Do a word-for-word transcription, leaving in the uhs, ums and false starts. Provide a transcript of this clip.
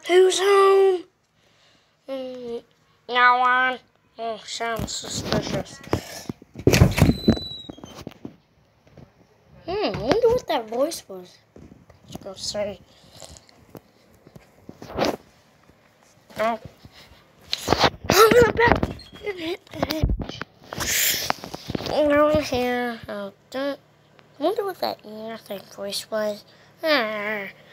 Who's home? Mm, no one. Oh, sounds suspicious. Hmm, I wonder what that voice was. Let's go see. Oh. Oh, my back! It hit the hedge. No one here. Oh, don't. I wonder what that nothing voice was. Ah.